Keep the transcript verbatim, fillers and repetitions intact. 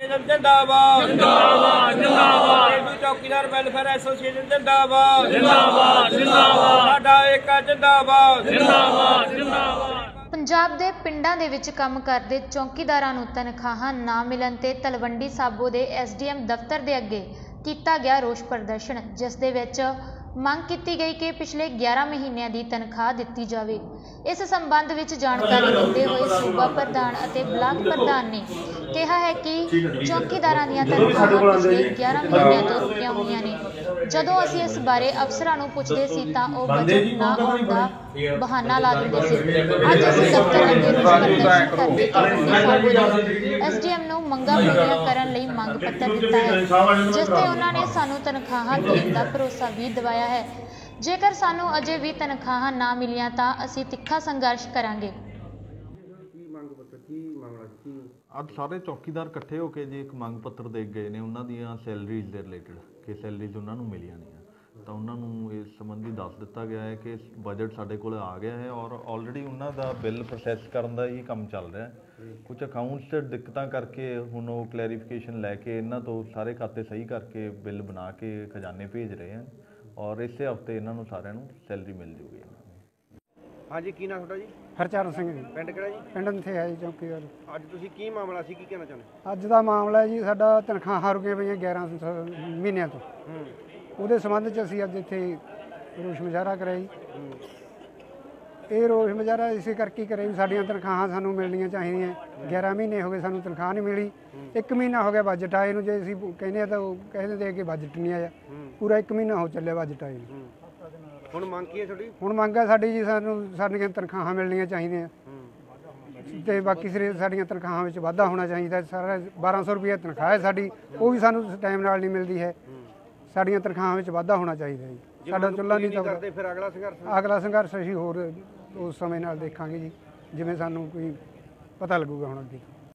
Association जिंदाबाद जिंदाबाद जिंदाबाद चौकीदार वेलफेयर एसोसीएशन जिंदाबाद जिंदाबाद जिंदाबाद साडा एकता जिंदाबाद जिंदाबाद जिंदाबाद। पंजाब दे पिंडां दे विच काम करदे चौकीदारां नूं तनखाहां ना मिलण ते तलवंडी साबो दे एस डी एम दफ्तर दे अगे कीता गया रोष प्रदर्शन, जिस दे विच मंग की गई कि पिछले ग्यारह महीनों की तनख्वाह दी जाए। इस संबंध में जानकारी देते हुए सूबा प्रधान और ब्लाक प्रधान ने कहा है कि चौकीदारां दी तनख्वाह पिछले ग्यारह महीनों तो रुकिया हुई ने। जदों असीं इस बारे अफसरां नूं पुछदे सी तां ओह बजट ना आउण दा बहाना ला दिंदे सी। अज असीं दफ्तर अगे रोष प्रदर्शन करके तलवंडी साबो दे एस डी एम नूं मंगां पूरीआं करन लई मंग पत्र दिता है, जिस ते उन्हां ने सानूं तनख्वाहां देण दा भरोसा भी दिवाया है। जेकर सानू अजे भी तनख्वाहां ना मिलियां तां असीं तिखा संघर्ष करांगे। ਅੱਜ ਸਾਰੇ ਚੌਕੀਦਾਰ ਇਕੱਠੇ ਹੋ ਕੇ ਜੀ ਇੱਕ ਮੰਗ ਪੱਤਰ ਦੇ ਗਏ ਨੇ ਉਹਨਾਂ ਦੀਆਂ ਸੈਲਰੀਜ਼ ਦੇ ਰਿਲੇਟਡ ਕਿ ਸੈਲਰੀਜ਼ ਉਹਨਾਂ ਨੂੰ ਮਿਲੀਆਂ ਨਹੀਂ, ਤਾਂ ਉਹਨਾਂ ਨੂੰ ਇਸ ਸੰਬੰਧੀ ਦੱਸ ਦਿੱਤਾ ਗਿਆ ਹੈ ਕਿ ਬਜਟ ਸਾਡੇ ਕੋਲ ਆ ਗਿਆ ਹੈ ਔਰ ਆਲਰੇਡੀ ਉਹਨਾਂ ਦਾ ਬਿੱਲ ਪ੍ਰੋਸੈਸ ਕਰਨ ਦਾ ਹੀ ਕੰਮ ਚੱਲ ਰਿਹਾ ਹੈ। ਕੁਝ ਅਕਾਊਂਟਸ 'ਚ ਦਿੱਕਤਾਂ ਕਰਕੇ ਹੁਣ ਉਹ ਕਲੈਰੀਫਿਕੇਸ਼ਨ ਲੈ ਕੇ ਇਹਨਾਂ ਤੋਂ ਸਾਰੇ ਖਾਤੇ ਸਹੀ ਕਰਕੇ ਬਿੱਲ ਬਣਾ ਕੇ ਖਜ਼ਾਨੇ ਭੇਜ ਰਹੇ ਹਨ ਔਰ ਇਸੇ ਹਫ਼ਤੇ ਇਹਨਾਂ ਨੂੰ ਸਾਰਿਆਂ ਨੂੰ ਸੈਲਰੀ ਮਿਲ ਜੂਗੀ। हाँ जी, की नाम थोड़ा जी? हरचरण सिंह जी। पिंड किहड़ा जी? पिंड इत्थे है जी चौकीदार। अज तुसीं की मामला सी, की कहना चाहुंदे? अज दा मामला है जी साडा तनख्वाहां रुकीਆਂ पईਆਂ ग्यारह महीनों तो, ਉਹਦੇ ਸੰਬੰਧ 'ਚ ਅਸੀਂ ਅੱਜ ਇੱਥੇ ਰੋਸ ਮੁਜ਼ਾਹਰਾ ਕਰਿਆ ਜੀ। ਇਹ ਰੋਸ ਮੁਜ਼ਾਹਰਾ ਇਸੇ ਕਰਕੇ ਕਰਿਆ ਵੀ ਸਾਡੀਆਂ ਤਨਖਾਹਾਂ ਸਾਨੂੰ ਮਿਲਣੀਆਂ ਚਾਹੀਦੀਆਂ। ग्यारह ਮਹੀਨੇ ਹੋ ਗਏ ਸਾਨੂੰ ਤਨਖਾਹ ਨਹੀਂ ਮਿਲੀ। ਇੱਕ ਮਹੀਨਾ ਹੋ ਗਿਆ ਬਜਟ ਆਏ ਨੂੰ, ਜੇ ਅਸੀਂ ਕਹਿੰਦੇ ਆ ਤਾਂ ਉਹ ਕਹਿੰਦੇ ਆ ਕਿ ਬਜਟ ਨਹੀਂ ਆਇਆ। ਪੂਰਾ ਇੱਕ ਮਹੀਨਾ ਹੋ ਚੱਲਿਆ ਬਜਟ ਆਏ ਨੂੰ। ਹੁਣ ਮੰਗ ਕੀ ਹੈ ਤੁਹਾਡੀ? ਹੁਣ ਮੰਗ ਹੈ ਸਾਡੀ ਜੀ ਸਾਨੂੰ ਸਾਡੀਆਂ ਤਨਖਾਹਾਂ ਮਿਲਣੀਆਂ ਚਾਹੀਦੀਆਂ ਤੇ ਬਾਕੀ ਸਿਰੇ ਸਾਡੀਆਂ ਤਨਖਾਹਾਂ ਵਿੱਚ ਵਾਧਾ ਹੋਣਾ ਚਾਹੀਦਾ। ਸਾਰਾ ਬਾਰਾਂ ਸੌ ਰੁਪਏ ਤਨਖਾਹ ਹੈ ਸਾਡੀ, ਉਹ ਵੀ ਸਾਨੂੰ ਟਾਈਮ ਨਾਲ ਨਹੀਂ ਮਿਲਦੀ ਹੈ। ਸਾਡੀਆਂ ਤਨਖਾਹਾਂ ਵਿੱਚ ਵਾਧਾ ਹੋਣਾ ਚਾਹੀਦਾ ਜੀ। ਸਾਡਾ ਚੁੱਲ੍ਹਾ ਨਹੀਂ ਤਾਂ ਫਿਰ ਅਗਲਾ ਸੰਘਰਸ਼ ਅਗਲਾ ਸੰਘਰਸ਼ ਅਸੀਂ ਹੋਰ ਉਸ ਸਮੇਂ ਨਾਲ ਦੇਖਾਂਗੇ ਜੀ, ਜਿਵੇਂ ਸਾਨੂੰ ਕੋਈ ਪਤਾ ਲੱਗੂਗਾ ਹੁਣ ਅੱਗੇ।